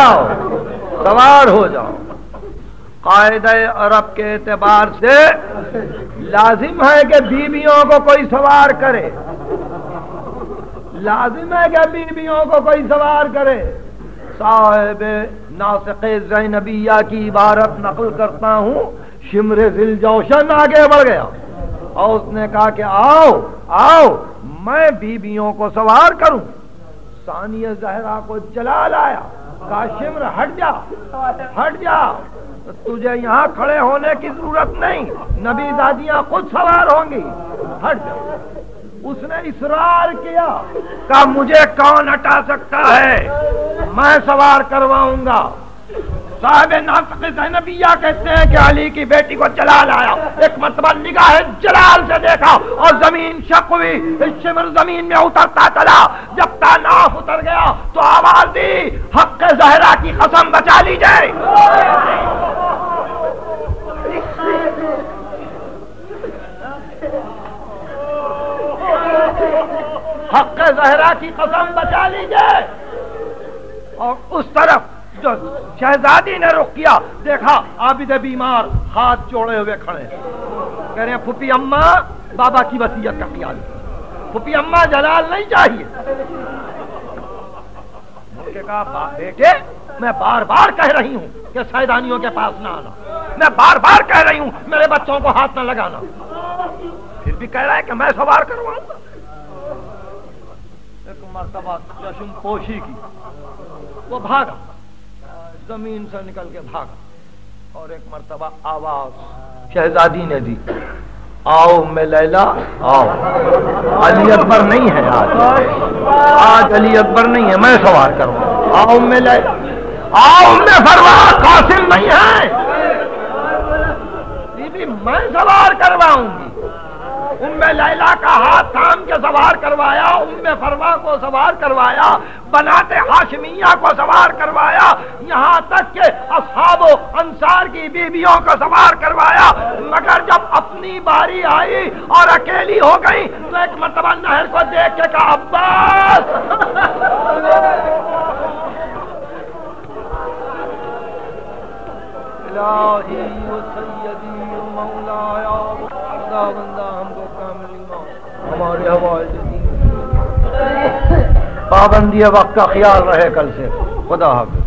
ہو جاؤ۔ قاعدہ عرب کے اعتبار سے لازم ہے کہ بیویوں کو کوئی سوار کرے، صاحب ناسخ زینبیہ کی عبارت نقل کرتا ہوں، شمر ذی الجوشن آگے بڑھ گیا اور اس نے کہا کہ آؤ میں بیویوں کو سوار کروں۔ ثانیہ زہرا کو جلال آیا، کہا شمر ہٹ جا، تجھے یہاں کھڑے ہونے کی ضرورت نہیں، نبی دادیاں خود سوار ہوں گی، ہٹ جا۔ اس نے اصرار کیا، کہا مجھے کون ہٹا سکتا ہے، میں سوار کرواؤں گا۔ صاحب ناسخ زینبیہ کہتے ہیں کہ علی کی بیٹی کو جلال آیا، ایک مرتبہ نگاہ جلال سے دیکھا اور زمین شق ہوئی، شمر زمین میں اترتا چلا، جب تاناف اتر گیا تو آواز دی، حق زہرا کی قسم بچا لیجئے۔ حق زہرا کی قسم بچا لیجئے۔ اور اس طرف جو شہزادی نے رخ کیا، دیکھا عابد بیمار ہاتھ جوڑے ہوئے کھڑے، کہہ رہے ہیں پھپھی اماں بابا کی وصیت کا خیال، پھپھی اماں جلال نہیں چاہیے۔ انہوں نے کہا بیٹے میں بار بار کہہ رہی ہوں کہ سیدانیوں کے پاس نہ آنا، میں بار بار کہہ رہی ہوں میرے بچوں کو ہاتھ نہ لگانا، پھر بھی کہہ رہا ہے کہ میں سوار کرواؤں گا۔ ایک مرتبہ چشم پوشی کی، وہ بھاگا، زمین سے نکل کے بھاگا، اور ایک مرتبہ آواز شہزادی نے دی، آؤ میں لیلا آؤ، علی اکبر نہیں ہے آج علی اکبر نہیں ہے، میں سوار کروں، آؤ میں لیلا، آؤ میں فروا قاسم نہیں ہے، میں سوار کرواؤں گی۔ ام لیلا کا ہاتھ تھام کے سوار کروایا، ام فروا کو سوار کروایا، بنات ہاشمیہ کو سوار کروایا، یہاں تک کہ اصحاب و انصار کی بیویوں کو سوار کروایا، مگر جب اپنی باری آئی اور اکیلی ہو گئی تو ایک مرتبہ نہر کو دیکھ کے کہا عباس الہی و سیدی و مولایا خدا بندہ ہم کو کامل ایمان ہمارے حوالے دین، پابندی وقت کا خیال رہے کل سے، خدا حافظ۔